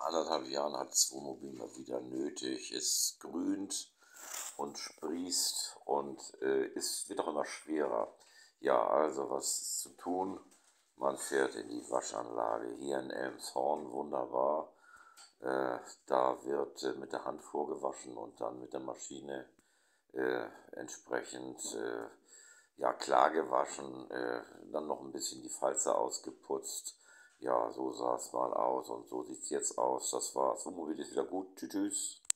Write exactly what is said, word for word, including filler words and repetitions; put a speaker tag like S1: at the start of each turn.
S1: anderthalb Jahren hat das Wohnmobil mal wieder nötig. Es grünt und sprießt und äh, ist, wird auch immer schwerer. Ja, also was ist zu tun? Man fährt in die Waschanlage hier in Elmshorn, wunderbar. Äh, da wird äh, mit der Hand vorgewaschen und dann mit der Maschine äh, entsprechend äh, ja, klar gewaschen, äh, dann noch ein bisschen die Falze ausgeputzt. Ja, so sah es mal aus und so sieht es jetzt aus. Das war's. Wohnmobil ist wieder gut. Tschüss. Tschüss.